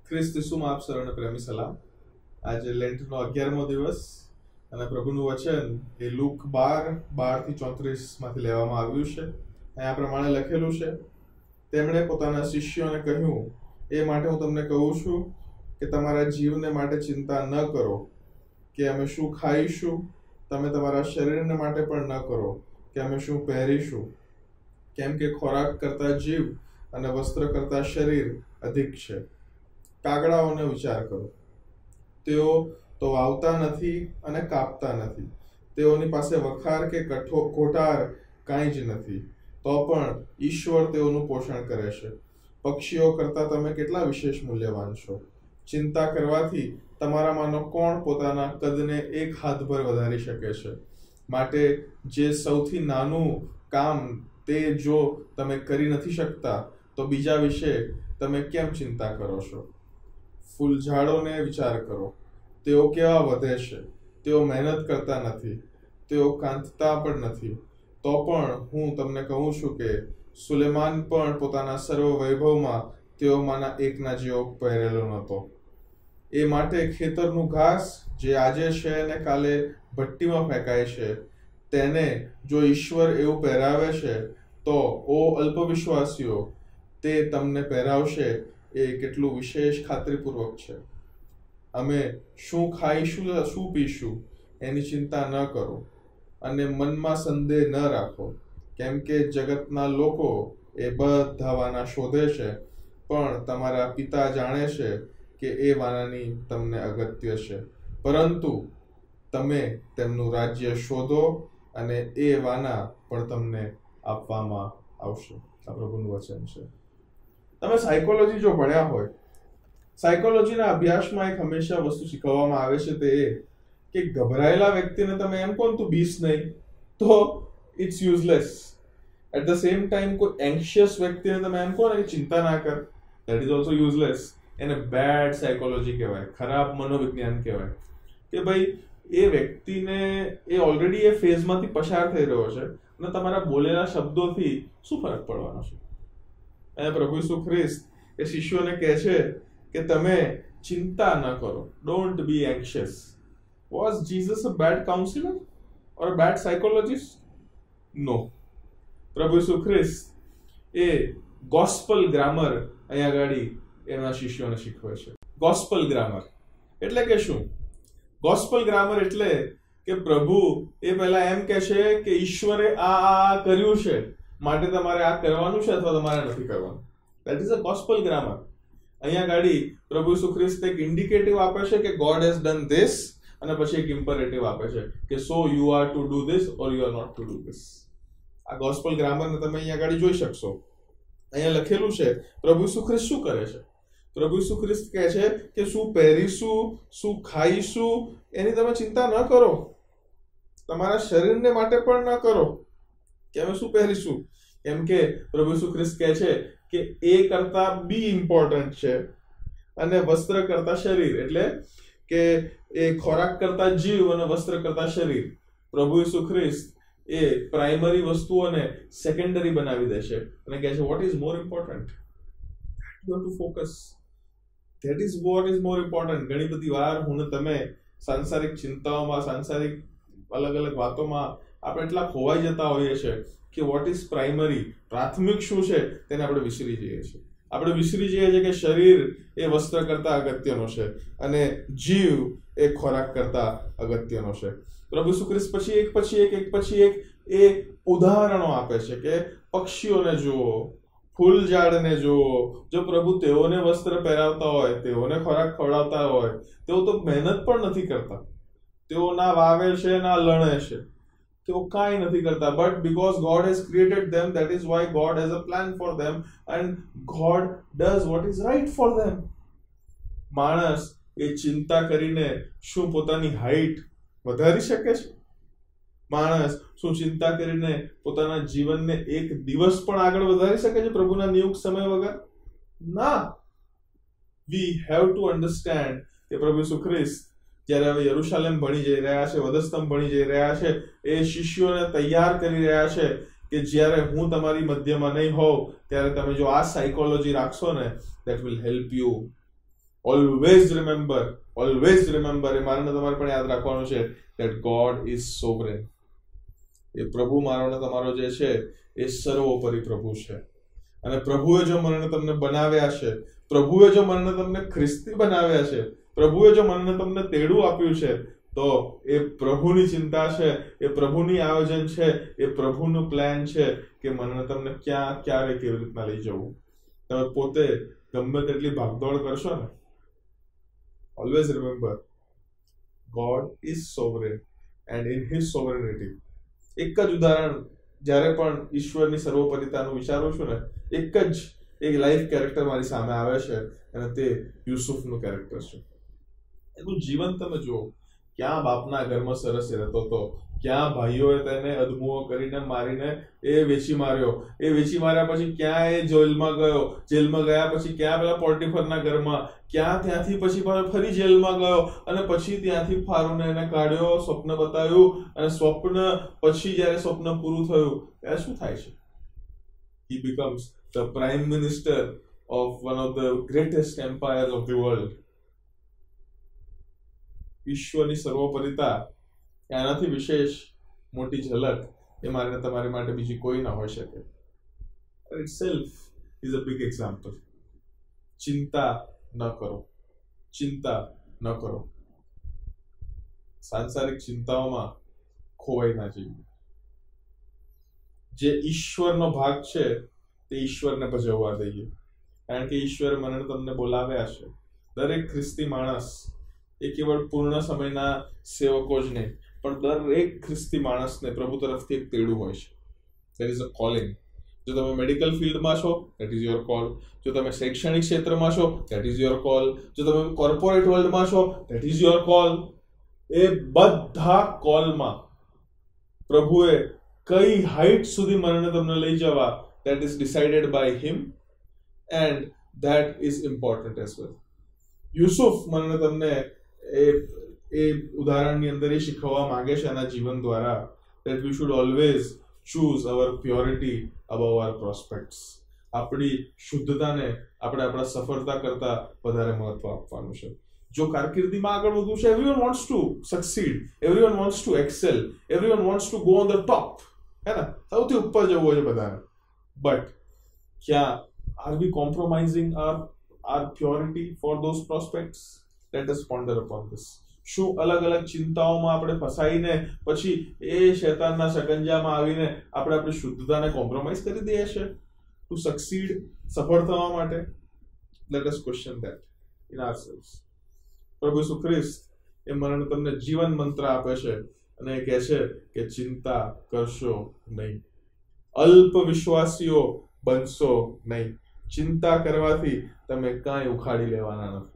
ખ્રિસ્ત ઈસુમાં આપ સર્વને પ્રેમી સલામ. આજે લેન્ટનો 11મો દિવસ અને પ્રભુનું વચન એ લુક 12:12-34 માંથી લેવામાં આવ્યું છે. અહીંયા પ્રમાણે લખેલું છે, તેમણે પોતાના શિષ્યોને કહ્યું, એ માટે હું તમને કહું છું કે તમારા જીવને માટે ચિંતા ન કરો કે અમે શું ખાઈશું, તમે તમારા શરીરને માટે પણ ન કરો કે અમે શું પહેરીશું, કેમ કે ખોરાક કરતા જીવ અને વસ્ત્ર કરતા શરીર અધિક છે. કાગડાઓને વિચાર કરો, તેઓ તો વાવતા નથી અને કાપતા નથી, તેઓની પાસે વખાર કે કોઠાર કાંઈ જ નથી, તો પણ ઈશ્વર તેઓનું પોષણ કરે છે. પક્ષીઓ કરતા તમે કેટલા વિશેષ મૂલ્યવાન છો. ચિંતા કરવાથી તમારામાંનો કોણ પોતાના કદને એક હાથભર વધારી શકે છે? માટે જે સૌથી નાનું કામ તે જો તમે કરી નથી શકતા, તો બીજા વિશે તમે કેમ ચિંતા કરો છો? ફૂલઝાડોને વિચાર કરો, તેઓ કેવા વધે છે, તેઓ મહેનત કરતા નથી, તેઓ કાંતતા પણ નથી, તો પણ હું તમને કહું છું કે સુલેમાન પણ પોતાના સર્વ વૈભવમાં તેઓમાંના એકના જેવો પહેરેલો નહોતો. એ માટે ખેતરનું ઘાસ જે આજે છે અને કાલે ભઠ્ઠીમાં ફેંકાય છે, તેને જો ઈશ્વર એવું પહેરાવે છે, તો ઓ અલ્પવિશ્વાસીઓ, તે તમને પહેરાવશે એ કેટલું વિશેષ ખાતરીપૂર્વક છે. અમે શું ખાઈશું, શું પીશું એની ચિંતા ન કરો, અને મનમાં સંદેહ ન રાખો, કેમ કે જગતના લોકો એ બધા વાના શોધે છે, પણ તમારા પિતા જાણે છે કે એ વાનાની તમને અગત્ય છે. પરંતુ તમે તેમનું રાજ્ય શોધો અને એ વાના પણ તમને આપવામાં આવશે. આ પ્રભુનું વચન છે. તમે સાયકોલોજી જો ભણ્યા હોય, સાયકોલોજીના અભ્યાસમાં એક હંમેશા વસ્તુ શીખવવામાં આવે છે, તે એ કે ગભરાયેલા વ્યક્તિને તમે એમ કહો તું બીસ નહીં, તો it's useless. At the same time કોઈ એન્શિયસ વ્યક્તિને તમે એમ કહો ને કે ચિંતા ના કર, દેટ ઇઝ ઓલ્સો યુઝલેસ. એને બેડ સાયકોલોજી કહેવાય, ખરાબ મનોવિજ્ઞાન કહેવાય. કે ભાઈ એ વ્યક્તિને એ ઓલરેડી એ ફેઝમાંથી પસાર થઈ રહ્યો છે, અને તમારા બોલેલા શબ્દોથી શું ફરક પડવાનો છે? અને પ્રભુ ઈસુ ખ્રિસ્ત એ શિષ્યોને કહે છે કે તમે ચિંતા ન કરો, don't be anxious. Was Jesus a bad counsellor or a bad psychologist? No. પ્રભુ ઈસુ ખ્રિસ્ત એ ગોસ્પલ ગ્રામર અહીંયા ગાડી એના શિષ્યોને શીખવે છે. ગોસ્પલ ગ્રામર એટલે કે શું? ગોસ્પલ ગ્રામર એટલે કે પ્રભુ એ પહેલા એમ કહે છે કે ઈશ્વરે આ કર્યું છે, માટે તમારે આ કરવાનું છે અથવા તમારે નથી કરવાનું. That is a gospel grammar. અહીંયા ગાડી પ્રભુ ઈસુ ખ્રિસ્ત એક ઇન્ડિકેટિવ આપે છે કે ગોડ હેઝ ડન ધીસ, અને પછી એક ઇમ્પરેટિવ આપે છે કે so you are to do this or you are not to do this. આ ગોસ્પલ ગ્રામરને તમે અહીંયા ગાડી જોઈ શકશો. અહીંયા લખેલું છે પ્રભુ ઈસુ ખ્રિસ્ત શું કરે છે. પ્રભુ ઈસુ ખ્રિસ્ત કહે છે કે શું પહેરીશું, શું ખાઈશું એની તમે ચિંતા ન કરો. તમારા શરીરને માટે પણ ન કરો કે અમે શું પહેરીશું, કેમ કે પ્રભુ ઈસુ ખ્રિસ્ત કહે છે કે એ કરતા બી ઇમ્પોર્ટન્ટ છે, અને વસ્ત્ર કરતા શરીર, એટલે કે એ ખોરાક કરતા જીવ અને વસ્ત્ર કરતા શરીર. પ્રભુ ઈસુ ખ્રિસ્ત એ પ્રાઇમરી વસ્તુઓને સેકન્ડરી બનાવી દે છે અને કહે છે what is more important, you have to focus, that is what is more important. ઘણી બધી વાર હું તમે સાંસારિક ચિંતાઓમાં, સાંસારિક અલગ અલગ વાતોમાં આપણે એટલા ખોવાઈ જતા હોઈએ છીએ કે વોટ ઇઝ પ્રાઇમરી, પ્રાથમિક શું છે તેને આપણે વિસરી જઈએ છીએ. આપણે વિસરી જઈએ છીએ કે શરીર એ વસ્ત્ર કરતા અગત્યનો છે અને જીવ એ ખોરાક કરતા અગત્યનો છે. પ્રભુ ઈસુ ખ્રિસ્ત પછી એક એ ઉદાહરણો આપે છે કે પક્ષીઓને જુઓ, ફૂલઝાડને જુઓ. જો પ્રભુ તેઓને વસ્ત્ર પહેરાવતા હોય, તેઓને ખોરાક ખવડાવતા હોય, તેઓ તો મહેનત પણ નથી કરતા, તેઓ ના વાવે છે ના લણે છે, તેઓ કાંઈ નથી કરતા. But because God has created them, that is why God has a plan for them and God does what is right for them. માણસ એ ચિંતા કરીને શું પોતાની હાઈટ વધારી શકે છે? માણસ શું ચિંતા કરીને પોતાના જીવનને એક દિવસ પણ આગળ વધારી શકે છે પ્રભુના નિયુક્ત સમય વગર? ના. વી હેવ ટુ અન્ડરસ્ટેન્ડ કે પ્રભુ ઈસુ ખ્રિસ્ત જ્યારે હવે યરુશાલેમ ભણી જઈ રહ્યા છે, વધસ્તંભ ભણી જઈ રહ્યા છે, એ શિષ્યોને તૈયાર કરી રહ્યા છે કે જ્યારે હું તમારી મધ્યમાં નહીં હોઉં ત્યારે તમે જો આ સાયકોલોજી રાખશો ને, that will help you always remember એ મારે તમારે પણ યાદ રાખવાનું છે that God is sovereign. એ પ્રભુ મારો ને તમારો જે છે એ સર્વોપરી પ્રભુ છે. અને પ્રભુએ જો મને તમને બનાવ્યા છે, પ્રભુએ જો મને તમને ખ્રિસ્તી બનાવ્યા છે, પ્રભુએ જો મને તમને તેડું આપ્યું છે, તો એ પ્રભુની ચિંતા છે, એ પ્રભુની આયોજન છે, એ પ્રભુનું પ્લાન છે કે મને તમને ક્યાં ક્યારે કેવી રીતના લઈ જવું. તમે પોતે ગમે તેટલી ભાગદોડ કરશો ને, always remember God is sovereign and in his sovereignty. એક જ ઉદાહરણ જ્યારે પણ ઈશ્વરની સર્વોપરિતાનું વિચારું છું ને, એક લાઈફ કેરેક્ટર મારી સામે આવે છે અને તે યુસુફનું કેરેક્ટર છે. એનું જીવન તમે જુઓ, ક્યાં બાપના ઘરમાં સરસ રહેતો હતો, ક્યાં ભાઈઓએ તેને અદમુઓ કરીને મારીને એ વેચી માર્યા પછી ક્યાં એ જેલમાં ગયા પછી ક્યાં પેલા પોટીફરના ઘરમાં, ક્યાં ત્યાંથી પછી ફરી જેલમાં ગયો અને પછી ત્યાંથી ફારૂને એને કાઢ્યો, સ્વપ્ન બતાવ્યું અને સ્વપ્ન પછી જ્યારે સ્વપ્ન પૂરું થયું ત્યારે શું થાય છે? He becomes the prime minister of one of the greatest empires of the world. ઈશ્વરની સર્વોપરિતા એનાથી વિશેષ મોટી ઝલક એ મારે તમારી માટે બીજી કોઈ ના હોઈ શકે. itself is a big example. ચિંતા ન કરો. સાંસારિક ચિંતાઓમાં ખોવાઈ ના જઈએ. જે ઈશ્વરનો ભાગ છે તે ઈશ્વરને ભજવવા દઈએ, કારણ કે ઈશ્વરે મને તમને બોલાવ્યા છે. દરેક ખ્રિસ્તી માણસ એ કેવળ પૂર્ણ સમયના સેવકો જ નહીં, પણ દરેક ખ્રિસ્તી માણસને પ્રભુ તરફથી એક તેડું હોય છે. There is a calling. જો તમે મેડિકલ ફિલ્ડમાં છો, that is your call. જો તમે શૈક્ષણિક ક્ષેત્રમાં છો, that is your call. જો તમે કોર્પોરેટ વર્લ્ડમાં છો, that is your call. એ બધા કોલમાં પ્રભુએ કઈ હાઈટ સુધી મને તમને લઈ જવા, that is decided by him and that is important as well. Yusuf મને તમને એ ઉદાહરણની અંદર એ શીખવવા માંગે છે એના જીવન દ્વારા, that we should always choose our purity above our prospects. આપણી શુદ્ધતાને આપણે આપણા સફળતા કરતા વધારે મહત્વ આપવાનું છે. જો કારકિર્દીમાં આગળ વધવું છે, everyone wants to succeed, everyone wants to excel, everyone wants to go on the top, હે ને? સૌથી ઉપર જવું છે બધાને. બટ ક્યાં are we compromising our purity for those prospects? Let us ponder upon this. શું અલગ અલગ ચિંતાઓમાં આપણે ફસાઈને પછી એ શૈતાનના શકંજામાં આવીને આપણે આપણી શુદ્ધતાને કોમ્પ્રોમાઇઝ કરી દઈએ છે ટુ સક્સીડ, સફળ થવા માટે? Let us question that in ourselves. પ્રભુ ઈસુ ખ્રિસ્ત એ મને તમને જીવન મંત્ર આપે છે અને એ કહે છે કે ચિંતા કરશો નહીં, અલ્પ વિશ્વાસીઓ બનશો નહીં. ચિંતા કરવાથી તમે કાંઈ ઉખાડી લેવાના નથી.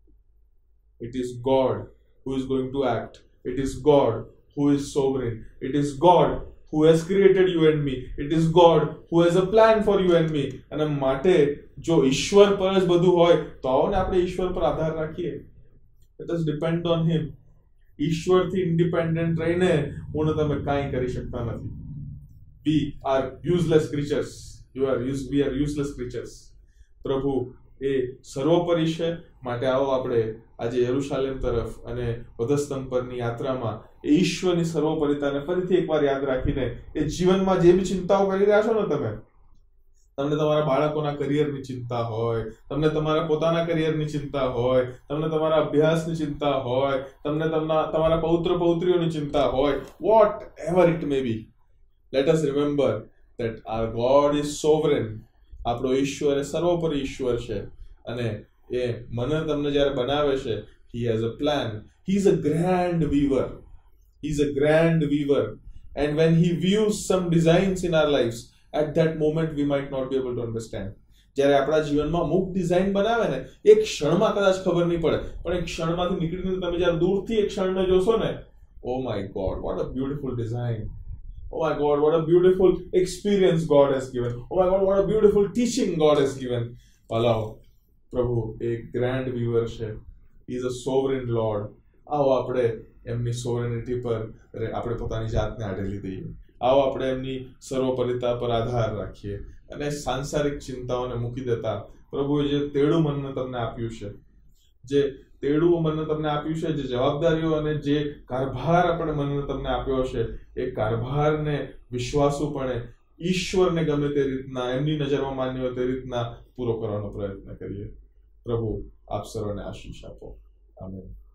It is God who is going to act. It is God who is sovereign. It is God who has created you and me. It is God who has a plan for you and me. અને માટે જો ઈશ્વર પર જ બધું હોય તો આવો ને આપણે ઈશ્વર પર આધાર રાખીએ. Let us depend on him. ઈશ્વરથી ઇન્ડિપેન્ડન્ટ રહીને હું તમે કાંઈ કરી શકતા નથી. We are useless creatures. We are useless creatures. પ્રભુ એ સર્વોપરી છે. માટે આવો આપણે આજે યરુશાલેમ તરફ અને વધસ્તંભ પરની યાત્રામાં એ ઈશ્વરની સર્વોપરિતાને ફરીથી એકવાર યાદ રાખીને એ જીવનમાં જે બી ચિંતાઓ કરી રહ્યા છો ને, તમને તમારા બાળકોના કરિયરની ચિંતા હોય, તમને તમારા પોતાના કરિયરની ચિંતા હોય, તમને તમારા અભ્યાસની ચિંતા હોય, તમને તમારા પૌત્ર પૌત્રીઓની ચિંતા હોય, whatever it may be, let us remember that our God is sovereign. આપણો ઈશ્વર એ સર્વોપરી ઈશ્વર છે અને એ મને તમને જ્યારે બનાવે છે, he has a plan. He is a grand weaver. And when he views some designs in our lives, at that moment we might not be able to understand. જ્યારે આપણા જીવનમાં અમુક ડિઝાઇન બનાવે ને, એક ક્ષણમાં કદાચ ખબર નહીં પડે, પણ એક ક્ષણમાંથી નીકળીને તમે જ્યારે દૂરથી એક ક્ષણને જોશો ને, oh my God, what a beautiful design. Oh my God, what a beautiful experience God has given. Oh my God, what a beautiful teaching God has given. Allow. પ્રભુ એક ગ્રાન્ડ વ્યુઅર છે. He is a sovereign Lord. આવો આપણે એમની સોવરેનિટી પર આપણે પોતાની જાતને આઢેલી દઈએ. આવો આપણે એમની સર્વોપરિતા પર આધાર રાખીએ અને સાંસારિક ચિંતાઓને મૂકી દેતા પ્રભુએ જે તેડું મનને તમને આપ્યું છે, જે તેડું મને તમને આપ્યું છે, જે જવાબદારીઓ અને જે કારભાર આપણે મને તમને આપ્યો છે, એ કારભારને વિશ્વાસુપણે ઈશ્વરને ગમે તે રીતના, એમની નજરમાં માન્ય હોય તે રીતના પૂરો કરવાનો પ્રયત્ન કરીએ. પ્રભુ આપ સર્વને આશીષ આપો. આમેન.